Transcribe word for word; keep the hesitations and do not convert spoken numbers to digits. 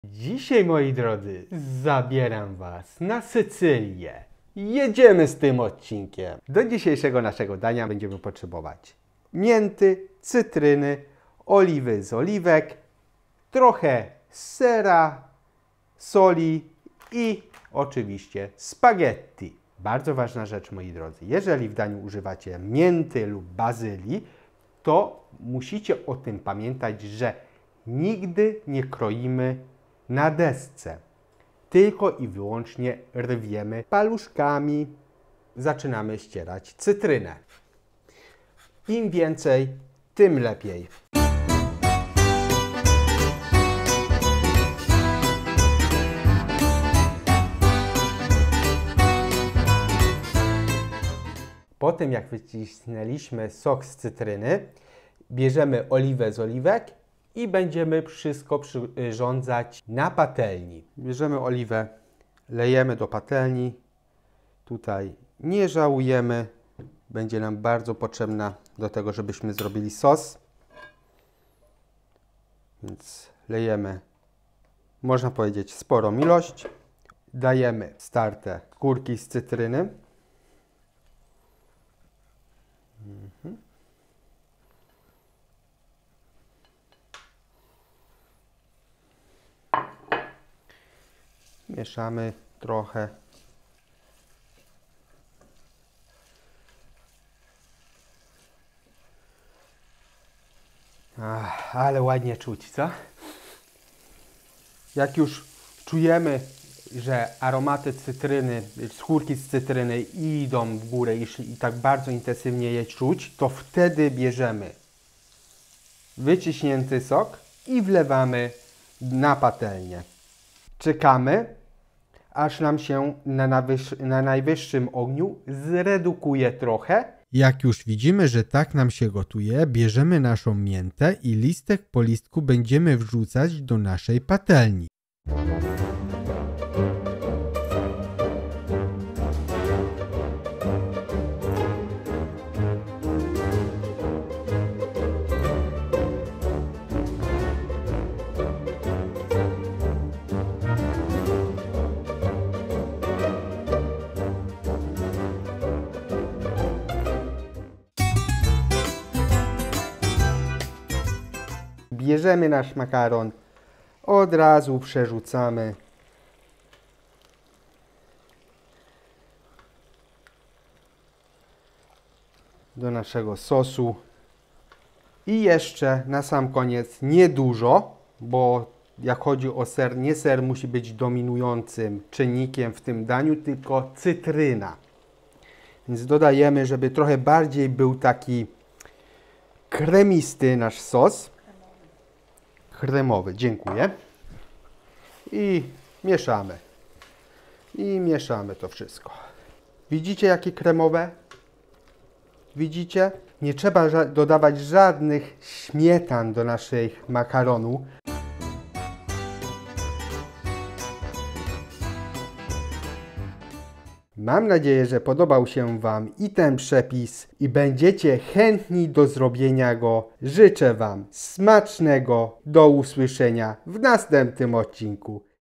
Dzisiaj, moi drodzy, zabieram Was na Sycylię. Jedziemy z tym odcinkiem. Do dzisiejszego naszego dania będziemy potrzebować mięty, cytryny, oliwy z oliwek, trochę sera, soli i oczywiście spaghetti. Bardzo ważna rzecz, moi drodzy. Jeżeli w daniu używacie mięty lub bazylii, to musicie o tym pamiętać, że nigdy nie kroimy na desce. Tylko i wyłącznie rwiemy paluszkami. Zaczynamy ścierać cytrynę. Im więcej, tym lepiej. Po tym, jak wycisnęliśmy sok z cytryny, bierzemy oliwę z oliwek i będziemy wszystko przyrządzać na patelni. Bierzemy oliwę, lejemy do patelni. Tutaj nie żałujemy. Będzie nam bardzo potrzebna do tego, żebyśmy zrobili sos. Więc lejemy, można powiedzieć, sporą ilość. Dajemy starte skórki z cytryny. Mhm. Mieszamy trochę. Ach, ale ładnie czuć, co? Jak już czujemy, że aromaty cytryny, skórki z cytryny idą w górę i, i tak bardzo intensywnie je czuć, to wtedy bierzemy wyciśnięty sok i wlewamy na patelnię. Czekamy, aż nam się na, na najwyższym ogniu zredukuje trochę. Jak już widzimy, że tak nam się gotuje, bierzemy naszą miętę i listek po listku będziemy wrzucać do naszej patelni. Bierzemy nasz makaron, od razu przerzucamy do naszego sosu i jeszcze na sam koniec niedużo, bo jak chodzi o ser, nie ser musi być dominującym czynnikiem w tym daniu, tylko cytryna. Więc dodajemy, żeby trochę bardziej był taki kremisty nasz sos. Kremowy, dziękuję. I mieszamy. I mieszamy to wszystko. Widzicie, jakie kremowe? Widzicie? Nie trzeba ża- dodawać żadnych śmietan do naszych makaronu. Mam nadzieję, że podobał się Wam i ten przepis i będziecie chętni do zrobienia go. Życzę Wam smacznego. Do usłyszenia w następnym odcinku.